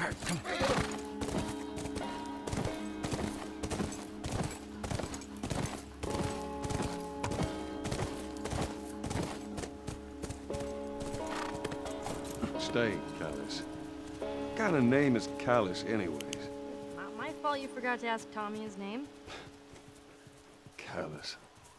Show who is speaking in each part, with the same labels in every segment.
Speaker 1: Stay, Callus. What kind of name is Callus, anyways?
Speaker 2: Not my fault you forgot to ask Tommy his name.
Speaker 1: Callus.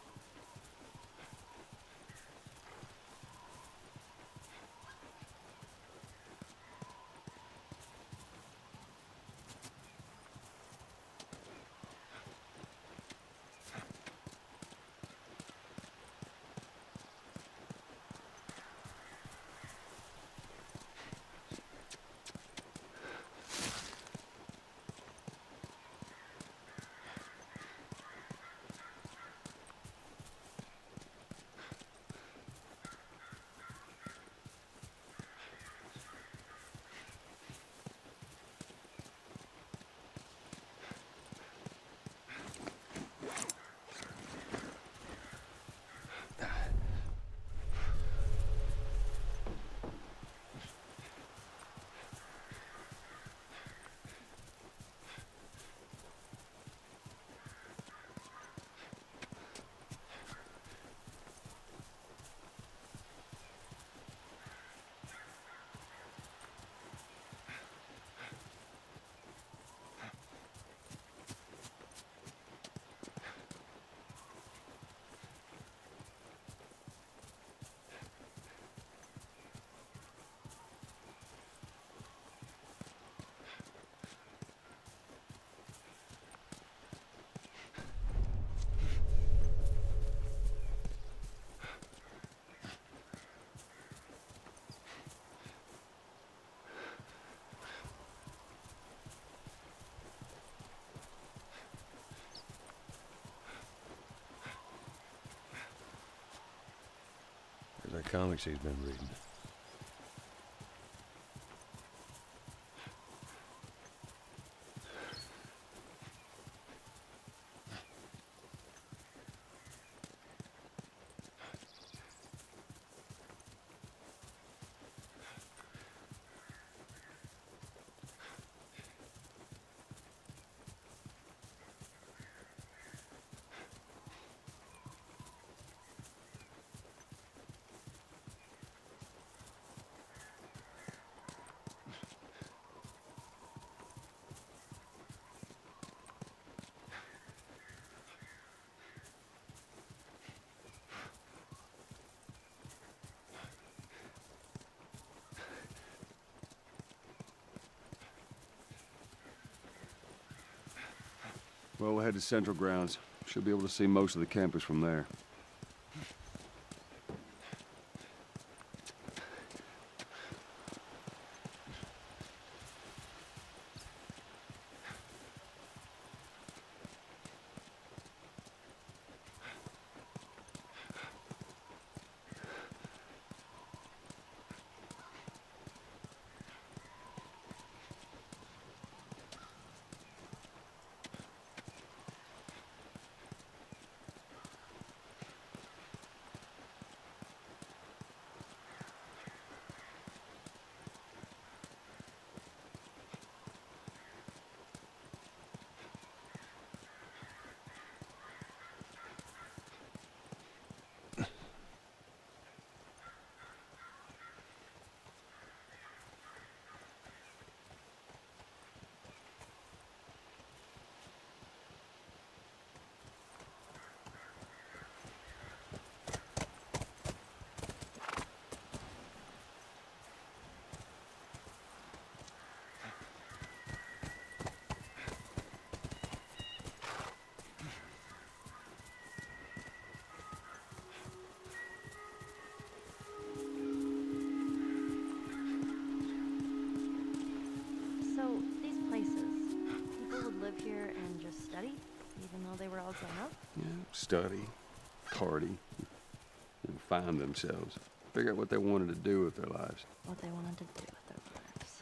Speaker 1: There's that comics he's been reading. Well, we'll head to Central Grounds. Should be able to see most of the campus from there.
Speaker 2: So, these places, people would live here and just study, even though they were all grown up?
Speaker 1: Yeah, study, party, and find themselves. Figure out what they wanted to do with their lives.
Speaker 2: What they wanted to do with their lives.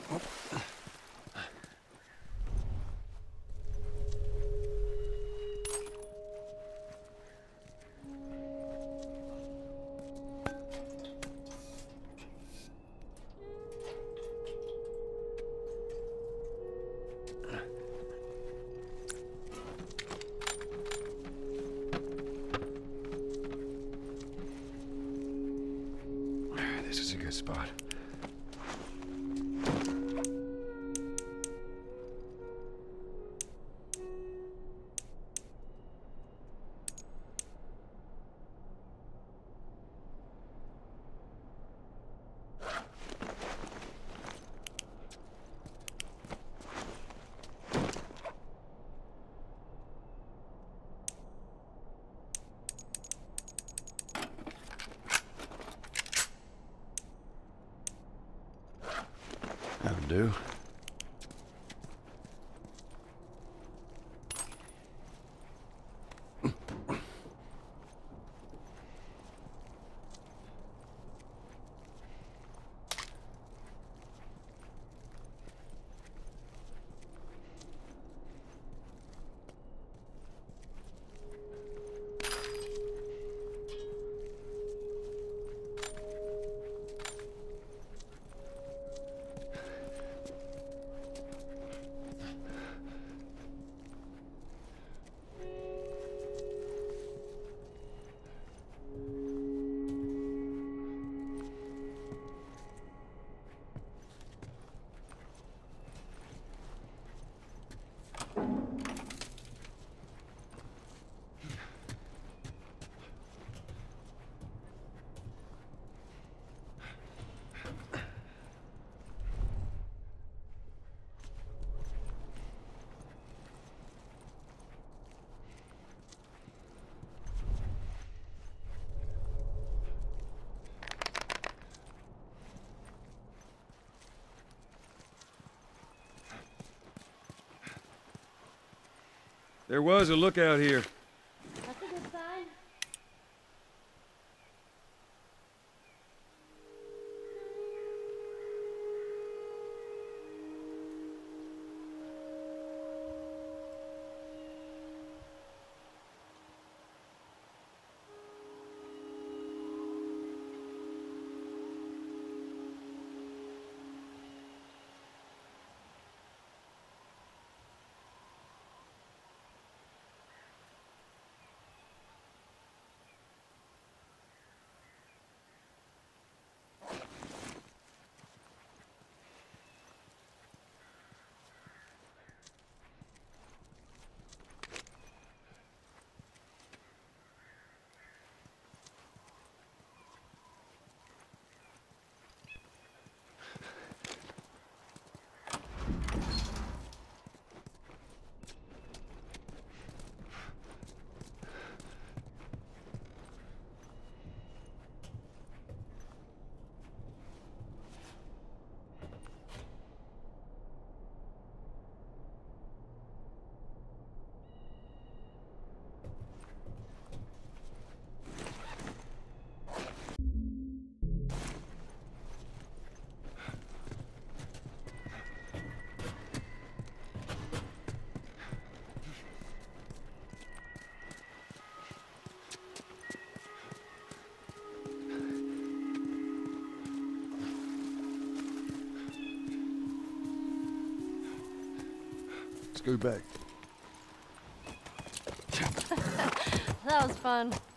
Speaker 1: This is a good spot. That'll do. There was a lookout here.
Speaker 2: That's a good sign.
Speaker 1: Let's go back.
Speaker 2: That was fun.